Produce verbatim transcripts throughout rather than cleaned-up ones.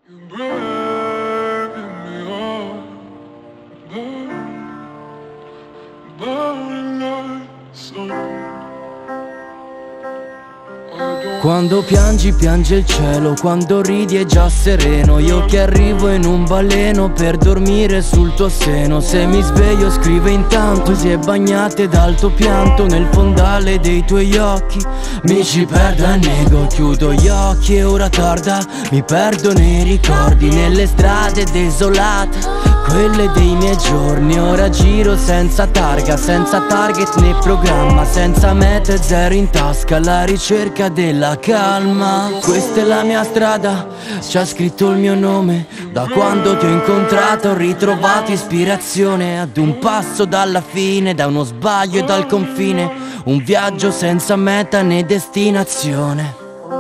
Quando piangi piange il cielo, quando ridi è già sereno. Io che arrivo in un baleno per dormire sul tuo seno. Se mi sveglio scrive intanto, si è bagnate dal tuo pianto. Nel fondale dei tuoi occhi mi ci perdo e nego. Chiudo gli occhi e ora tarda, mi perdo nei ricordi. Nelle strade desolate, quelle dei miei giorni. Ora giro senza targa, senza target né programma, senza meta e zero in tasca, alla ricerca della calma. Questa è la mia strada, c'ha scritto il mio nome. Da quando ti ho incontrato ho ritrovato ispirazione. Ad un passo dalla fine, da uno sbaglio e dal confine, un viaggio senza meta né destinazione.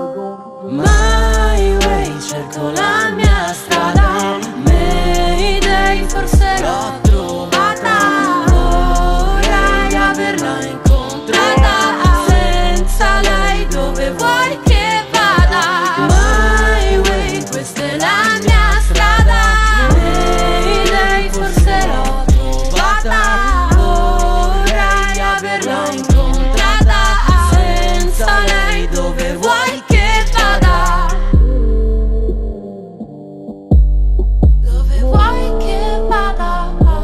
My way, cerco la mia strada. Mayday, forse l'ho trovata. Vorrei averla incontrata. Senza lei dove vuoi che vada? My way, questa è la mia strada. Mayday, forse l'ho trovata. Vorrei averla incontrata. Senza lei dove vuoi che vada? Dove vuoi che vada?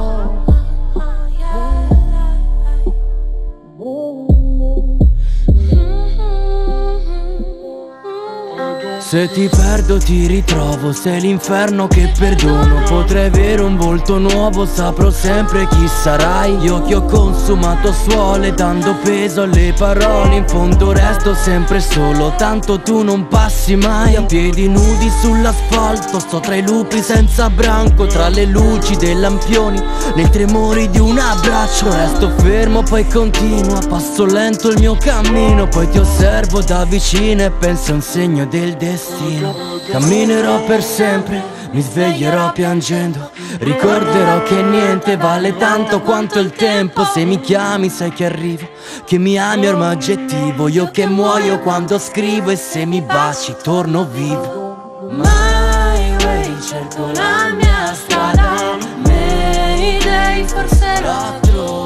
Se ti perdo ti ritrovo, sei l'inferno che perdono. Potrei avere un volto nuovo, saprò sempre chi sarai. Io che ho consumato suole, dando peso alle parole. In fondo resto sempre solo, tanto tu non passi mai. A piedi nudi sull'asfalto, sto tra i lupi senza branco, tra le luci dei lampioni, nei tremori di un abbraccio. Resto fermo poi continuo, a passo lento il mio cammino. Poi ti osservo da vicino e penso a un segno del destino. Camminerò per sempre, mi sveglierò piangendo. Ricorderò che niente vale tanto quanto il tempo. Se mi chiami sai che arrivo, che mi ami ormai oggettivo. Io che muoio quando scrivo e se mi baci torno vivo. My way, cerco la mia strada. Mayday, forse l'ho trovata.